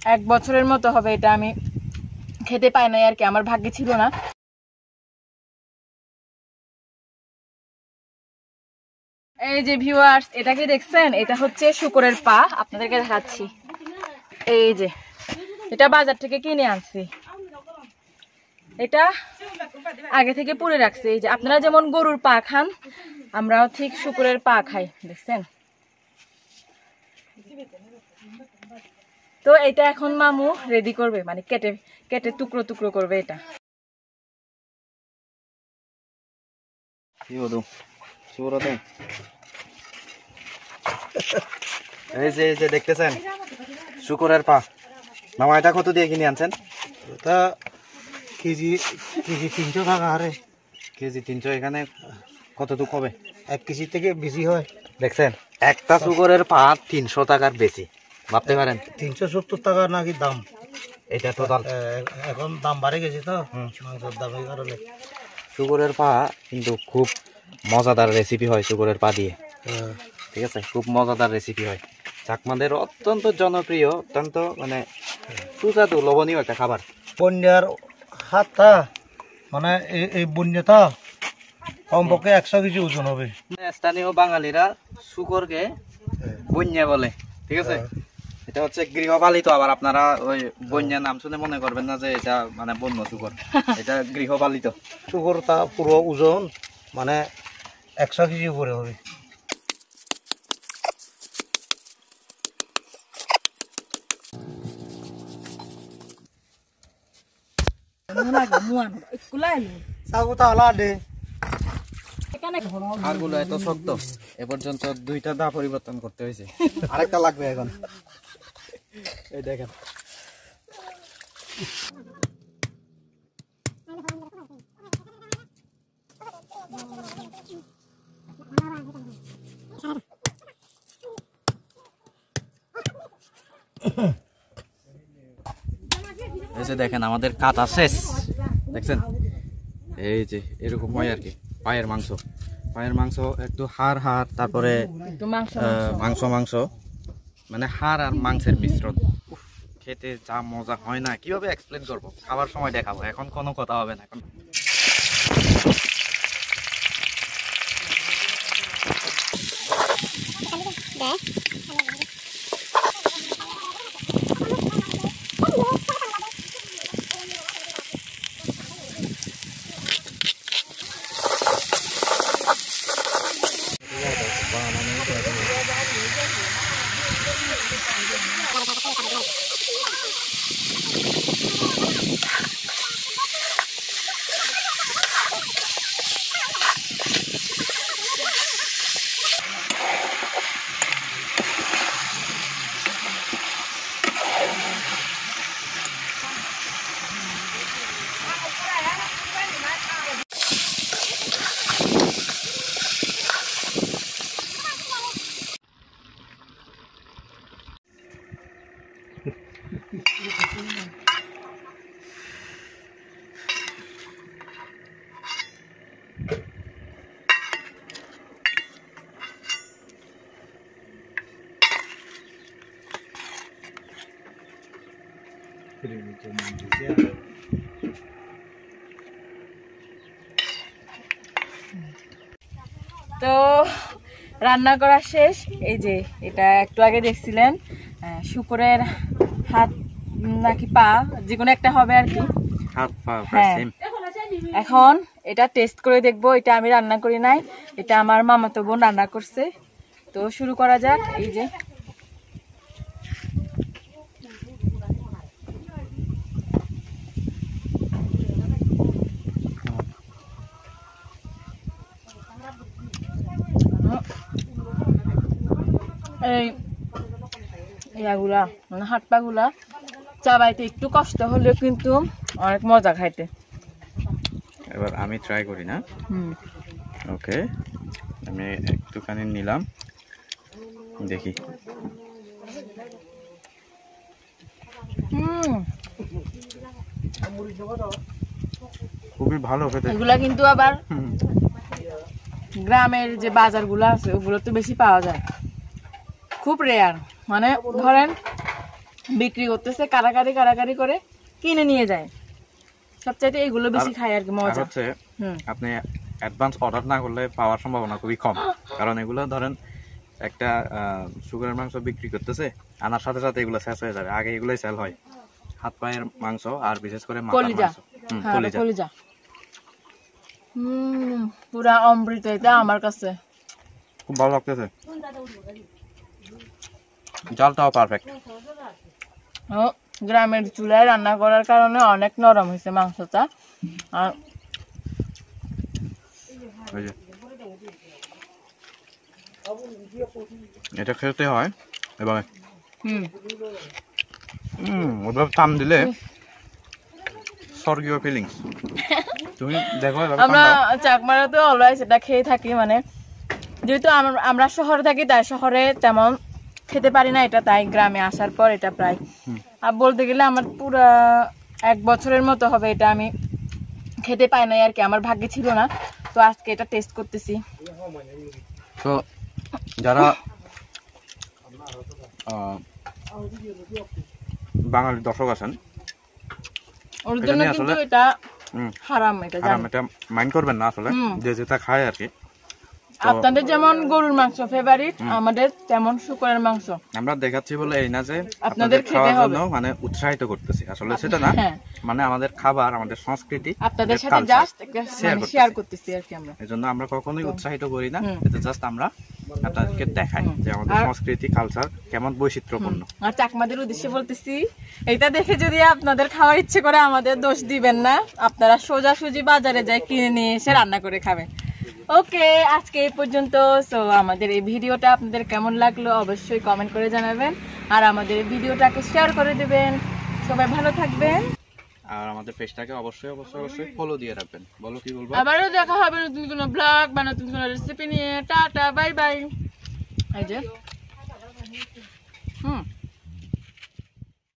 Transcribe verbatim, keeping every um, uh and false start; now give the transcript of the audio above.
এক বছরের মতো হবে এটা আমি খেতে পাই নাই আর কি, আমার ভাগ্যে ছিল না। এই যে ভিউয়ার্স, এটা কি দেখছেন? এটা হচ্ছে শূকরের পা, আপনাদেরকে দেখাচ্ছি। এই যে এটা বাজার থেকে কিনে আনছি, এটা আগে থেকে পুড়ে রাখছি। এই যে আপনারা যেমন গরুর পা খান, আমরাও ঠিক শূকরের পা খাই, দেখছেন? তো এটা এখন মামু রেডি করবে, মানে কেটে কেটে টুকরো টুকরো করবে এটা। এই যে এই যে দেখতেছেন শূকরের পা। মামা এটা কত দিয়ে কিনে আনছেন? এটা কেজি কেজি তিনশো টাকা হারে। কেজি তিনশো। এখানে কতটুকু হবে? এক কেজি থেকে বেশি হয়। দেখছেন একটা শূকরের পা তিনশো টাকার বেশি, ভাবতে পারেন। তিনশো সত্তর টাকা নাকি দাম। এটা টোটাল এখন দাম বাড়ে গেছে তো মাংসের দামের কারণে। শূকরের পা কিন্তু খুব মজাদার রেসিপি হয় শূকরের পা দিয়ে, ঠিক আছে? খুব মজাদার রেসিপি হয়, চাকমাদের অত্যন্ত জনপ্রিয়, অত্যন্ত মানে সুস্বাদু লবণীয় একটা খাবার। বন্যার হাতটা মানে এই বন্যাটা কমপক্ষে একশো কেজি ওজন হবে। স্থানীয় বাঙালিরা শূকরকে বন্যা বলে, ঠিক আছে? এটা হচ্ছে গৃহপালিত। আবার আপনারা ওই বন্যা নাম শুনে মনে করবেন না যে এটা মানে বন্য শূকর, এটা গৃহপালিত শূকরটা পুরো ওজন মানে একশো কেজি উপরে হবে। হাড়গুলো এত শক্ত, এ পর্যন্ত দুইটা দা পরিবর্তন করতে হয়েছে, আরেকটা লাগবে এখন। এই দেখেন এই যে দেখেন আমাদের কাটা শেষ, দেখছেন? এই যে এরকম হয় আর কি। পায়ের মাংস, পায়ের মাংস একটু হাড় হাড়, তারপরে মাংস মাংস মানে হাড় আর মাংসের মিশ্রণ। খেতে যা মজা হয় না, কিভাবে এক্সপ্লেন করবো, খাবার সময় দেখাবো, এখন কোনো কথা হবে না। এখন তো রান্না করা শেষ। এই যে এটা একটু আগে দেখছিলেন শূকরের হাত নাকি পা, যে কোনো একটা হবে আর কি। হ্যাঁ, এখন এটা টেস্ট করে দেখবো। এটা আমি রান্না করি নাই, এটা আমার মামাতো বোন রান্না করছে। তো শুরু করা যাক। এই যে এই ইয়াগুলা মানে হাত পা গুলা চাবাইতে একটু কষ্ট হলেও কিন্তু অনেক মজা খাইতে। এবার আমি ট্রাই করি না? হুম, ওকে, আমি একটুখানি নিলাম, দেখি। হুম, খুবই ভালো খেতে। এগুলা কিন্তু আবার গ্রামের যে বাজারগুলো আছে ওগুলো তো বেশি পাওয়া যায়, খুব রেয়ার। মানে ধরেন বিক্রি করতেছে, কারাকারি কারাকারি করে কিনে নিয়ে যায়। সবচাইতে এগুলো বেশি খায় আর কি, মজা। হচ্ছে আপনি অ্যাডভান্স অর্ডার না করলে পাওয়ার সম্ভাবনা খুবই কম, কারণ এগুলো ধরেন একটা শুকরের মাংস বিক্রি করতেছে, আনার সাথে সাথে এগুলো শেষ হয়ে যাবে, আগে এগুলোই সেল হয়। হাত পায়ের মাংস আর বিশেষ করে মাথার কলিজা, মাংস, হুম কলিজা কলিজা হুম পুরা অমৃত এটা আমার কাছে। খুব ভালো লাগতেছে, জালটাও পারফেক্ট। ও গ্রামের চুলায় রান্না করার কারণে অনেক নরম হয়েছে মাংসটা। আর এটা খেতে হয় এবার হুম হুম ওইভাবে টান দিলে স্বর্গীয় ফিলিংস। তুমি দেখো আমরা চাকমারাতে অলওয়েজ এটা খেয়ে থাকি, মানে যেহেতু আমরা শহরে থাকি তাই শহরে তেমন খেতে পারি না এটা, তাই গ্রামে আসার পর এটা প্রায় আর বলতে গেলে আমার পুরা এক বছরের মতো হবে এটা আমি খেতে পাই নাই আর কি, আমার ভাগ্যে ছিল না, তো আজকে এটা টেস্ট করতেছি। তো যারা বাঙালি দর্শক আছেন ওর জন্য কিন্তু এটা হারাম, এটা হারাম, এটা মাইন্ড করবেন না আসলে, যে যেটা খায় আর কি। আপনাদের যেমন গরুর মাংস ফেভারিট, আমাদের তেমন শুকরের মাংস। আমরা দেখাচ্ছি বলে এই না যে আপনাদের খাওয়ার জন্য মানে উৎসাহিত করতেছি, আসলে সেটা না, মানে আমাদের খাবার আমাদের সংস্কৃতি আপনাদের সাথে জাস্ট শেয়ার করতেছি আর কি। আমরা এজন্য আমরা কখনোই উৎসাহিত করি না, এটা জাস্ট আমরা আপনাদেরকে দেখাই যে আমাদের সংস্কৃতি কালচার কেমন বৈচিত্র্যপূর্ণ। আর চাকমাদের উদ্দেশ্যে বলতেছি, এটা দেখে যদি আপনাদের খাওয়ার ইচ্ছে করে আমাদের দোষ দিবেন না, আপনারা সোজাসুজি বাজারে যাই কিনে নিয়ে এসে রান্না করে খাবেন। ওকে, আজকে এই পর্যন্ত। সো আমাদের এই ভিডিওটা আপনাদের কেমন লাগলো অবশ্যই কমেন্ট করে জানাবেন, আর আমাদের ভিডিওটাকে শেয়ার করে দেবেন। সবাই ভালো থাকবেন, আর আমাদের পেজটাকে অবশ্যই অবশ্যই অবশ্যই ফলো দিয়ে রাখবেন। বলো কি বলবো? আবারও দেখা হবে নতুন কোনো ব্লগ বা নতুন কোনো রেসিপি নিয়ে। Tata, bye bye. এই যে